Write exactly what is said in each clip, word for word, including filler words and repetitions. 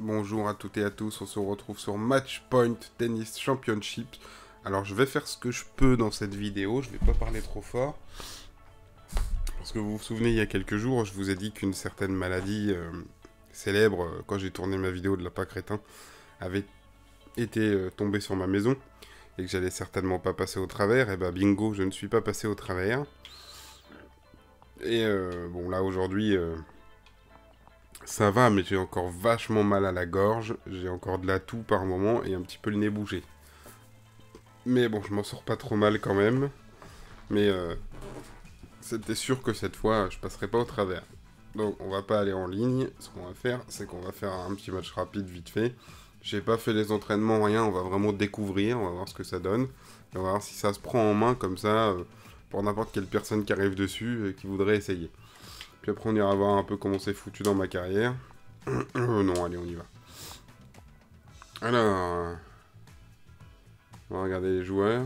Bonjour à toutes et à tous, on se retrouve sur Matchpoint Tennis Championship. Alors je vais faire ce que je peux dans cette vidéo, je vais pas parler trop fort. Parce que vous vous souvenez, il y a quelques jours, je vous ai dit qu'une certaine maladie euh, célèbre, euh, quand j'ai tourné ma vidéo de lapin crétin, avait été euh, tombée sur ma maison. Et que j'allais certainement pas passer au travers, et bah bingo, je ne suis pas passé au travers. Et euh, bon là aujourd'hui... Euh, Ça va, mais j'ai encore vachement mal à la gorge, j'ai encore de la toux par moment et un petit peu le nez bougé. Mais bon, je m'en sors pas trop mal quand même. Mais euh, c'était sûr que cette fois, je passerai pas au travers. Donc on va pas aller en ligne, ce qu'on va faire, c'est qu'on va faire un petit match rapide vite fait. J'ai pas fait les entraînements, rien, on va vraiment découvrir, on va voir ce que ça donne. Et on va voir si ça se prend en main comme ça, euh, pour n'importe quelle personne qui arrive dessus et qui voudrait essayer. Puis après on ira voir un peu comment c'est foutu dans ma carrière. Euh, non, allez, on y va. Alors, on va regarder les joueurs.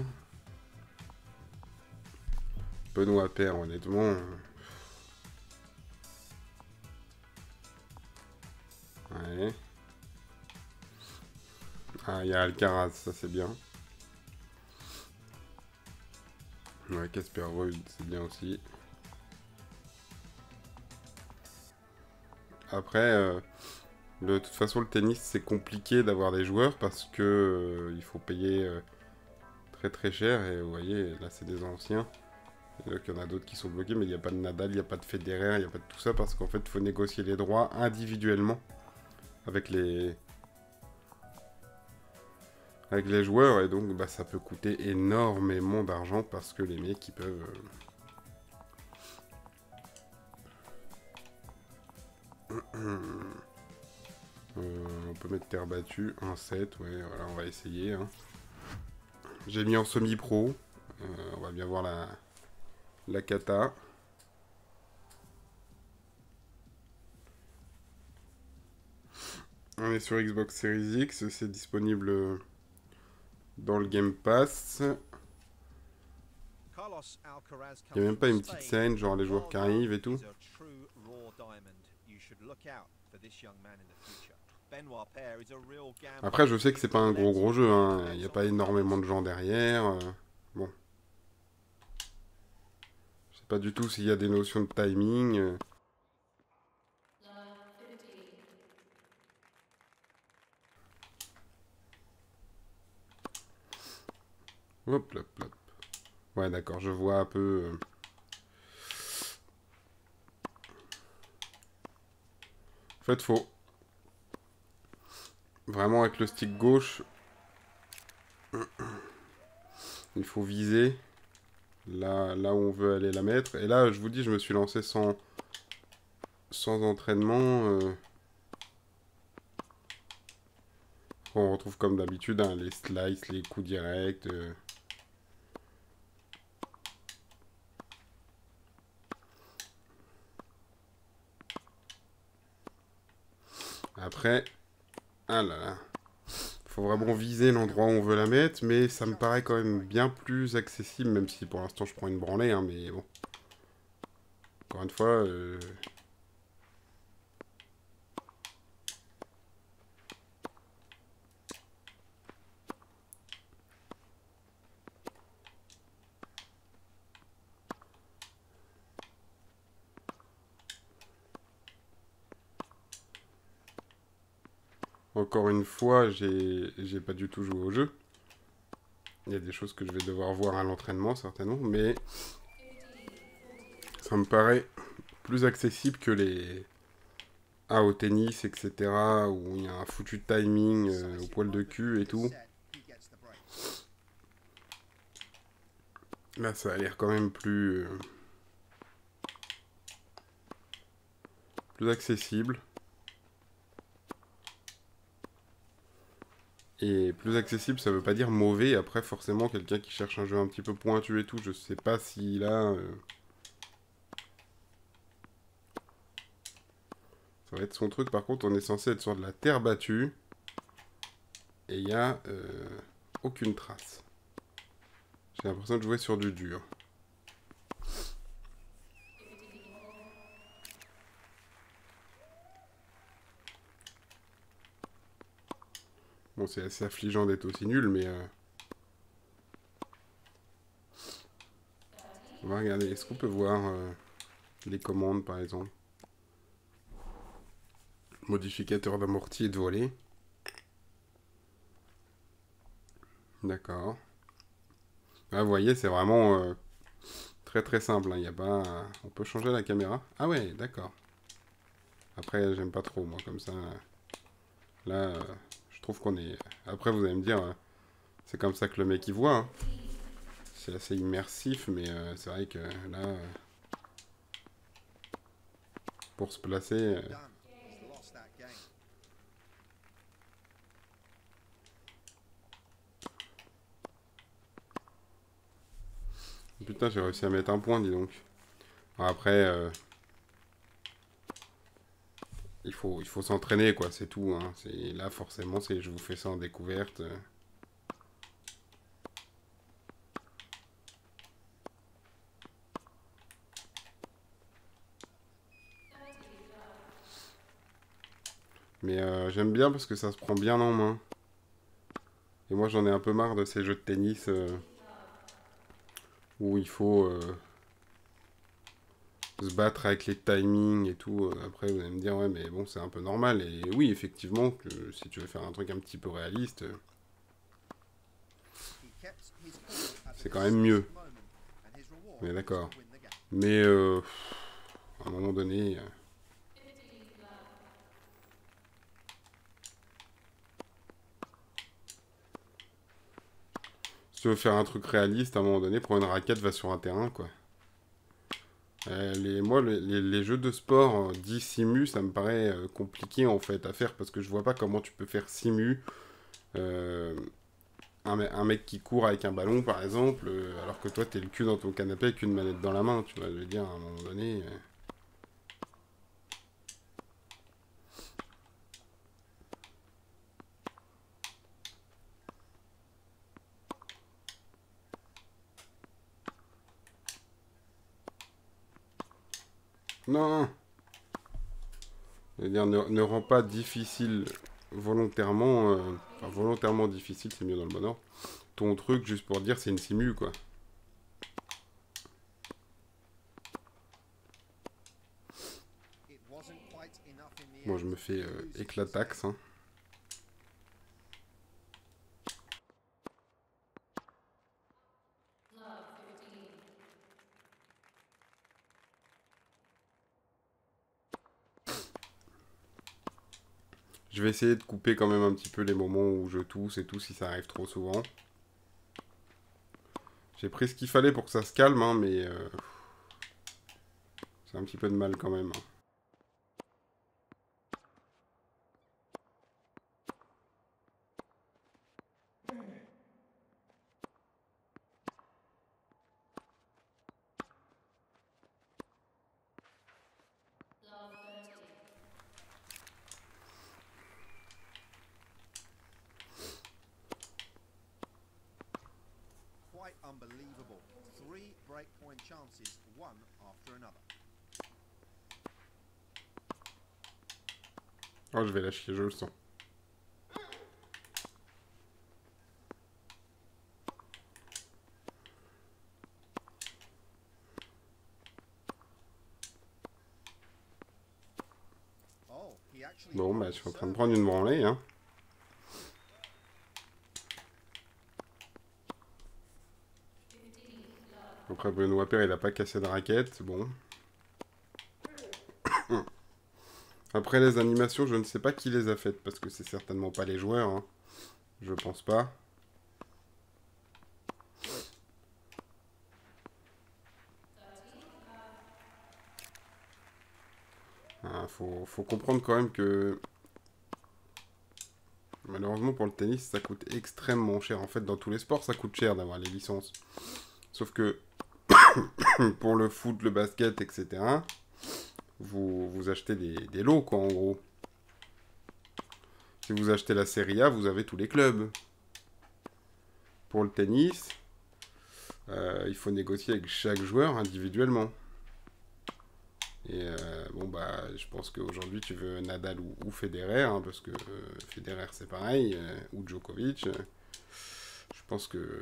Benoît Paire, honnêtement. Ouais. Ah, il y a Alcaraz, ça c'est bien. Ouais, Casper Ruud, c'est bien aussi. Après, euh, de toute façon, le tennis, c'est compliqué d'avoir des joueurs parce que euh, il faut payer euh, très très cher. Et vous voyez, là, c'est des anciens. Et donc, il y en a d'autres qui sont bloqués, mais il n'y a pas de Nadal, il n'y a pas de Federer, il n'y a pas de tout ça parce qu'en fait, il faut négocier les droits individuellement avec les... avec les joueurs, et donc bah, ça peut coûter énormément d'argent parce que les mecs, ils peuvent... Euh... Euh, on peut mettre terre battue, un sept, ouais, voilà, on va essayer. Hein. J'ai mis en semi-pro, euh, on va bien voir la, la kata. On est sur Xbox Series X, c'est disponible dans le Game Pass. Il n'y a même pas une petite scène, genre les joueurs qui arrivent et tout. Après, je sais que c'est pas un gros gros jeu, hein. Il n'y a pas énormément de gens derrière. Euh, bon. Je sais pas du tout s'il y a des notions de timing. Euh. Hop, hop, hop. Ouais, d'accord, je vois un peu... Euh... En fait, faut... Vraiment, avec le stick gauche, il faut viser là, là où on veut aller la mettre. Et là, je vous dis, je me suis lancé sans, sans entraînement. Euh... On retrouve comme d'habitude hein, les slices, les coups directs. Euh... Après, ah là là, faut vraiment viser l'endroit où on veut la mettre, mais ça me paraît quand même bien plus accessible, même si pour l'instant je prends une branlée, hein, mais bon. Encore une fois, euh... encore une fois, j'ai j'ai pas du tout joué au jeu. Il y a des choses que je vais devoir voir à l'entraînement, certainement, mais ça me paraît plus accessible que les... Ah, au tennis, et cetera, où il y a un foutu timing euh, au poil de cul et tout. Là, ça a l'air quand même plus... Euh, plus accessible. Et plus accessible, ça veut pas dire mauvais. Après, forcément, quelqu'un qui cherche un jeu un petit peu pointu et tout, je sais pas s'il a... Euh... Ça va être son truc. Par contre, on est censé être sur de la terre battue. Et il y a euh, aucune trace. J'ai l'impression de jouer sur du dur. Bon, c'est assez affligeant d'être aussi nul, mais... Euh... On va regarder. Est-ce qu'on peut voir euh, les commandes, par exemple? Modificateur d'amorti et de volée. D'accord. Ah, vous voyez, c'est vraiment euh, très très simple. Il hein. Y a pas... On peut changer la caméra. Ah ouais, d'accord. Après, j'aime pas trop, moi, comme ça. Là, euh, je trouve qu'on est... Après, vous allez me dire, euh, c'est comme ça que le mec y voit. Hein. C'est assez immersif, mais euh, c'est vrai que là... Euh, pour se placer... Euh... Putain, j'ai réussi à mettre un point, dis donc. Après... Euh... Il faut, il faut s'entraîner, quoi, c'est tout. Hein. Là, forcément, je vous fais ça en découverte. Mais euh, j'aime bien parce que ça se prend bien en main. Et moi, j'en ai un peu marre de ces jeux de tennis euh, où il faut euh, se battre avec les timings et tout. Après, vous allez me dire, ouais, mais bon, c'est un peu normal. Et oui, effectivement, que si tu veux faire un truc un petit peu réaliste... C'est quand même mieux. Mais d'accord. Mais euh, à un moment donné... Euh, si tu veux faire un truc réaliste, à un moment donné, prends une raquette, va sur un terrain, quoi. Euh, les, moi, les, les, les jeux de sport euh, dits simu, ça me paraît euh, compliqué, en fait, à faire, parce que je vois pas comment tu peux faire simu... Euh, Un, un mec qui court avec un ballon, par exemple, euh, alors que toi, t'es le cul dans ton canapé avec une manette dans la main, tu vois, je veux dire, à un moment donné... Euh... Non! Je veux dire, ne, ne rend pas difficile volontairement... Euh... Enfin, volontairement difficile, c'est mieux dans le bon ordre. Ton truc, juste pour dire, c'est une simu, quoi. Moi, je me fais euh, éclataxe, hein. Je vais essayer de couper quand même un petit peu les moments où je tousse et tout, si ça arrive trop souvent. J'ai pris ce qu'il fallait pour que ça se calme, hein, mais... Euh... C'est un petit peu de mal quand même. Hein. Unbelievable. Three breakpoint chances, one after another. Oh, je vais la chier, je le sens. Bon, bah, je suis en train de prendre une branlée, hein. Après, Benoît Père, il a pas cassé de raquette, bon. Après, les animations, je ne sais pas qui les a faites, parce que c'est certainement pas les joueurs, hein. Je pense pas. Ah, faut, faut comprendre quand même que... Malheureusement, pour le tennis, ça coûte extrêmement cher. En fait, dans tous les sports, ça coûte cher d'avoir les licences. Sauf que... pour le foot, le basket, et cetera, vous, vous achetez des, des lots, quoi, en gros. Si vous achetez la Serie A, vous avez tous les clubs. Pour le tennis, euh, il faut négocier avec chaque joueur individuellement. Et euh, bon, bah, je pense qu'aujourd'hui, tu veux Nadal ou, ou Federer, hein, parce que euh, Federer, c'est pareil, euh, ou Djokovic. Euh, je pense que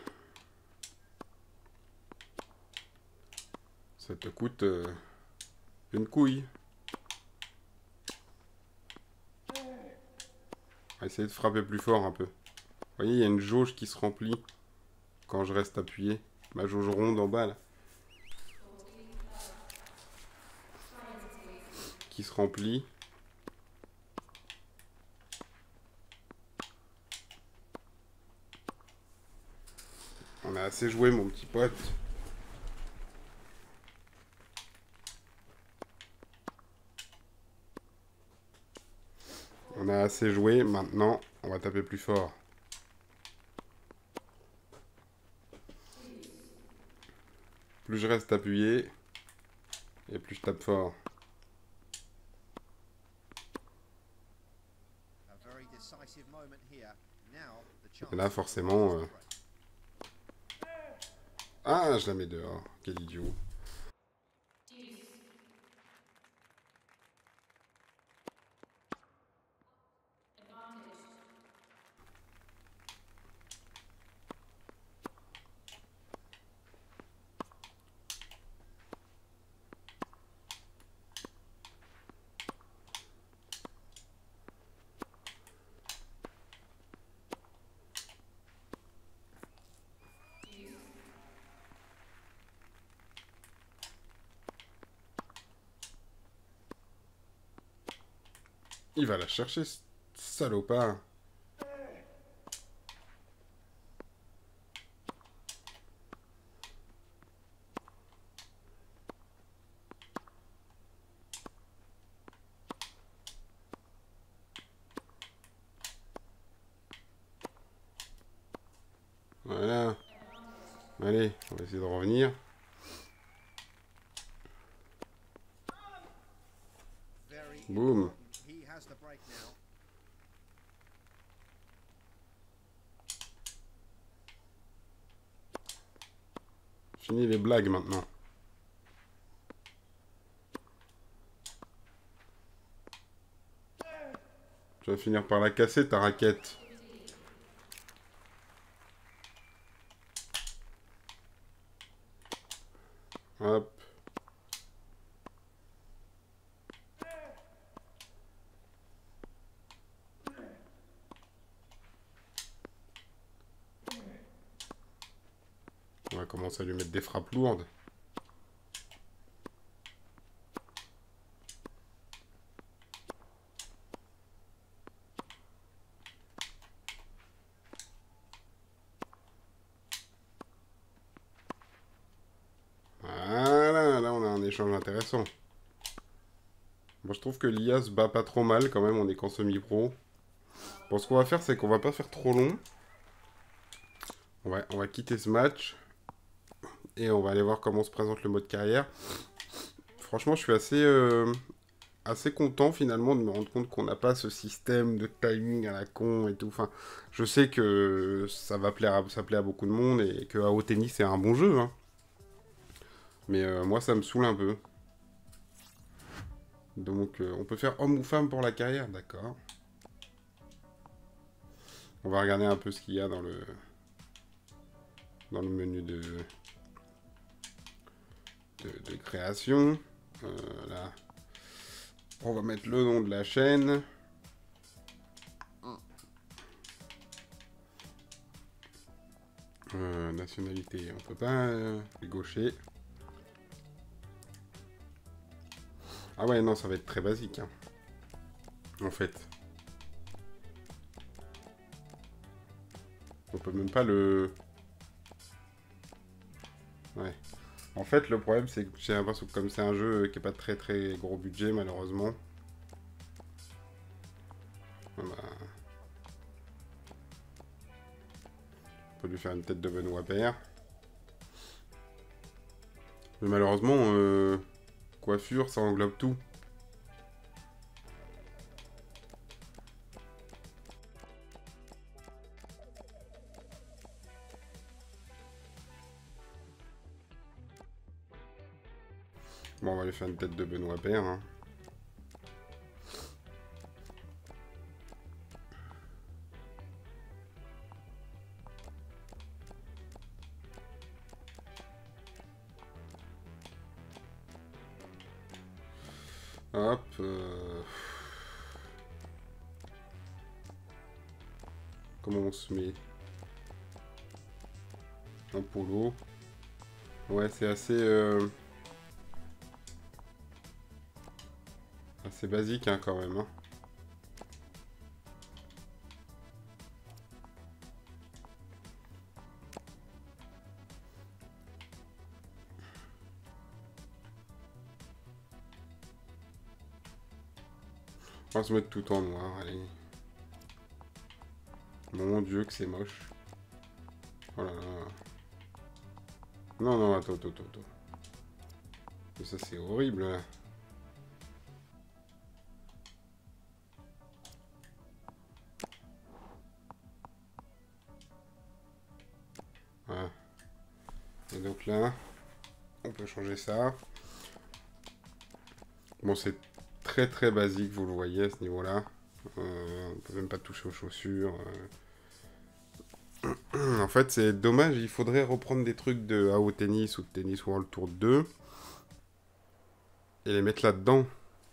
ça te coûte euh, une couille. On va essayer de frapper plus fort un peu. Vous voyez, il y a une jauge qui se remplit quand je reste appuyé. Ma jauge ronde en bas, là. Qui se remplit. On a assez joué, mon petit pote. On a assez joué, maintenant, on va taper plus fort. Plus je reste appuyé, et plus je tape fort. A very decisive moment here. Now the chance Et là, forcément... euh, to break. Ah, je la mets dehors. Quel idiot. Il va la chercher, ce salopard. Voilà. Allez, on va essayer de revenir. Very Boum. important. He has the break now. Fini les blagues maintenant. Tu vas finir par la casser, ta raquette. Hop. On va commencer à lui mettre des frappes lourdes. Voilà, là on a un échange intéressant. Moi je trouve que l'I A se bat pas trop mal quand même, on est qu'en semi-pro. Bon, ce qu'on va faire, c'est qu'on va pas faire trop long. On va, on va quitter ce match. Et on va aller voir comment se présente le mode carrière. Franchement, je suis assez, euh, assez content finalement de me rendre compte qu'on n'a pas ce système de timing à la con et tout. Enfin, je sais que ça va plaire à, ça plaît à beaucoup de monde et que A O Tennis c'est un bon jeu. Hein. Mais euh, moi, ça me saoule un peu. Donc, euh, on peut faire homme ou femme pour la carrière, d'accord. On va regarder un peu ce qu'il y a dans le dans le menu de de, de création. Euh, là, on va mettre le nom de la chaîne. Euh, nationalité, on peut pas euh, les gaucher. Ah ouais, non, ça va être très basique. Hein. En fait. On peut même pas le... Ouais. En fait, le problème, c'est que j'ai l'impression que comme c'est un jeu qui n'est pas très très gros budget, malheureusement. On, va... on peut lui faire une tête de Benoît Paire. Mais malheureusement, euh... coiffure, ça englobe tout. Bon, on va aller faire une tête de Benoît Père. Hein. Hop. Euh... Comment on se met? Un polo. Ouais, c'est assez... Euh... assez basique hein, quand même. Hein. On va se mettre tout en noir, allez. Mon dieu que c'est moche. Oh là là. Non, non, attends, attends, attends. Mais ça c'est horrible là. Voilà. Et donc là, on peut changer ça. Bon, c'est très très basique, vous le voyez à ce niveau-là. Euh, on peut même pas toucher aux chaussures. Euh. En fait, c'est dommage, il faudrait reprendre des trucs de A O Tennis ou de Tennis World Tour deux et les mettre là-dedans.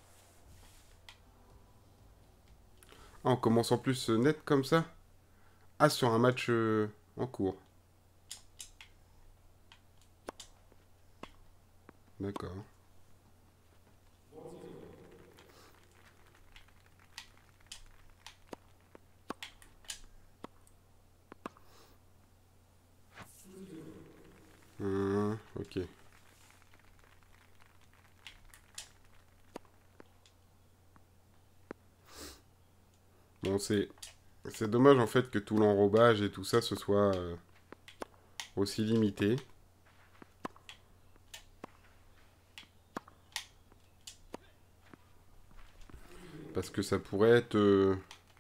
Ah, on commence en plus net comme ça? Ah, sur un match euh, en cours. D'accord. Hum, ok. Bon, c'est... C'est dommage en fait que tout l'enrobage et tout ça ce soit euh, aussi limité. Parce que ça pourrait être... Euh...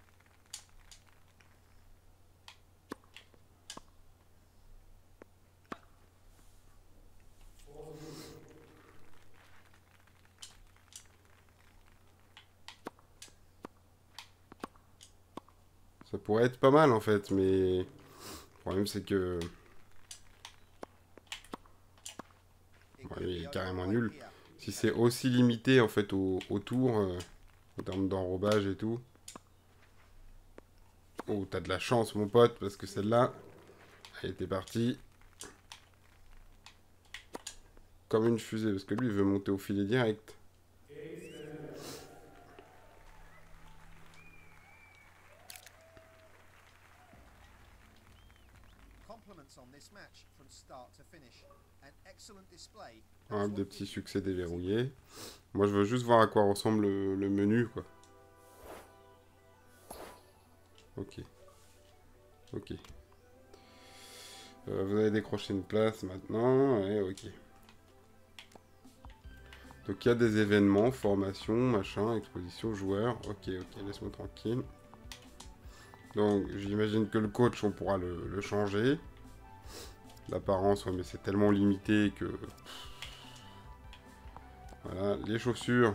Ça pourrait être pas mal en fait, mais... Le problème c'est que... Ouais, il est carrément nul. Si c'est aussi limité en fait au, au tour, euh, en termes d'enrobage et tout. Oh, t'as de la chance mon pote, parce que celle-là, elle était partie comme une fusée, parce que lui il veut monter au filet direct. Un des petits succès déverrouillés. Moi je veux juste voir à quoi ressemble le, le menu quoi. Ok. Ok. Euh, vous avez décroché une place maintenant. Ouais, ok. Donc il y a des événements, formation, machin, exposition, joueurs. Ok, ok, laisse-moi tranquille. Donc j'imagine que le coach, on pourra le, le changer. L'apparence, ouais, mais c'est tellement limité que... Voilà, les chaussures.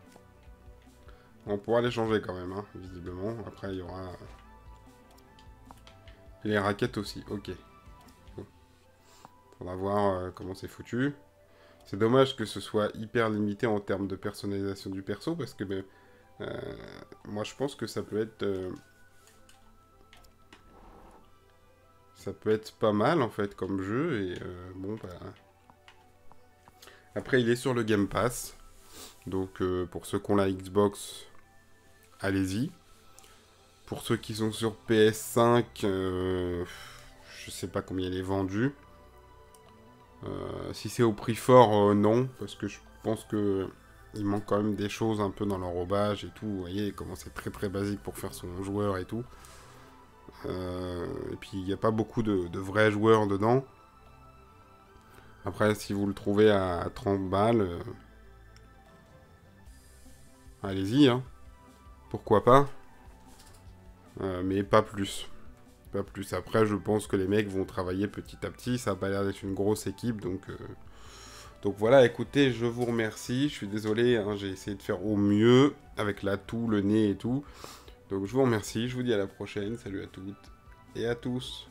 On pourra les changer quand même, hein, visiblement. Après, il y aura... Et les raquettes aussi, ok. Bon. Faudra voir euh, comment c'est foutu. C'est dommage que ce soit hyper limité en termes de personnalisation du perso, parce que ben, euh, moi je pense que ça peut être... Euh, ça peut être pas mal en fait comme jeu, et euh, bon bah... Après il est sur le Game Pass, donc euh, pour ceux qui ont la Xbox, allez-y. Pour ceux qui sont sur P S cinq, euh, je sais pas combien il est vendu. Euh, si c'est au prix fort, euh, non, parce que je pense que il manque quand même des choses un peu dans l'enrobage et tout. Vous voyez comment c'est très très basique pour faire son joueur et tout. Euh, et puis il n'y a pas beaucoup de, de vrais joueurs dedans. Après, si vous le trouvez à trente balles, euh, allez-y, hein. Pourquoi pas. Euh, mais pas plus. Pas plus. Après, je pense que les mecs vont travailler petit à petit. Ça n'a pas l'air d'être une grosse équipe, donc... Euh, Donc voilà, écoutez, je vous remercie. Je suis désolé, hein, j'ai essayé de faire au mieux avec la toux, le nez et tout. Donc je vous remercie, je vous dis à la prochaine. Salut à toutes et à tous.